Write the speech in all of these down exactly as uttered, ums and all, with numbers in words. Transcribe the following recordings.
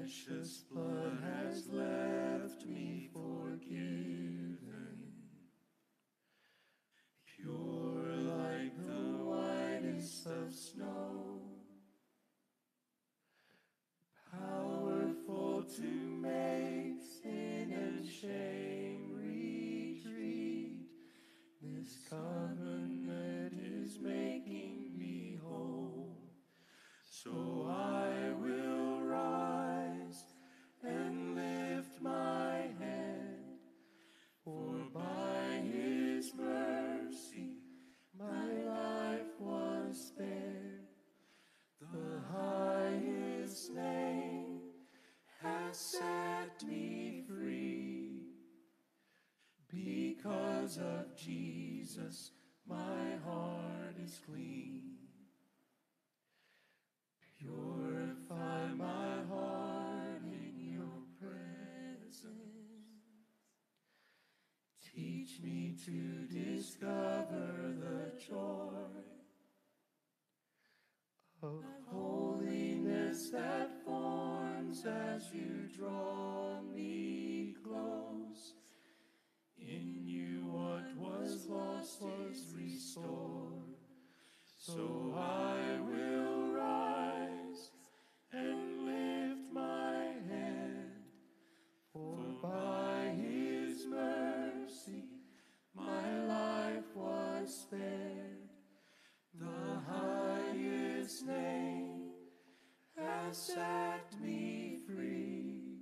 precious blood has left me forgiven, pure like the whitest of snow, powerful to make sin and shame retreat. This covenant is making me whole. So I will rise and lift my head, for by his mercy my life was spared. The highest name has set me free. Because of Jesus, my heart is clean. Purify my heart in your presence. Teach me to discover the joy of holiness that forms as you draw me close. In you what was lost was restored. So I will rise and lift my head, for by his mercy my life was spared. The highest name has set me free.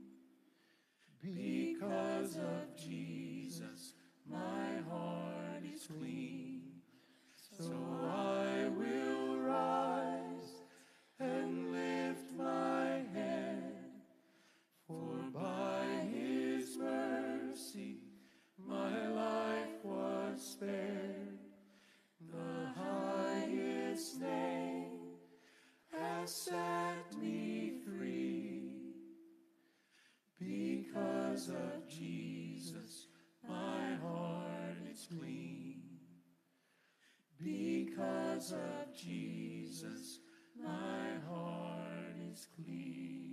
Because of Jesus, my heart is clean. So I will rise and lift my head, for by his mercy my life was spared. The highest name has set me free. Because of Jesus, my heart is clean. Because of Jesus, my heart is clean.